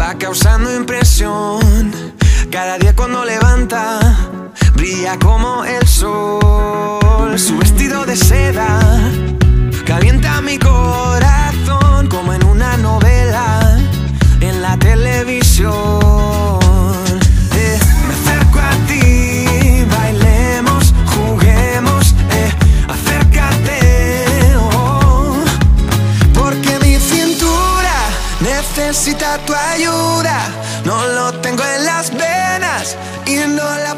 va causando impresión. Cada día cuando levanta, brilla como el sol. Su vestido de seda calienta mi corazón, como en una novela en la televisión. Me acerco a ti, bailemos, juguemos, acércate, oh, porque mi cintura necesita tu ayuda. No lo tengo en las venas y no la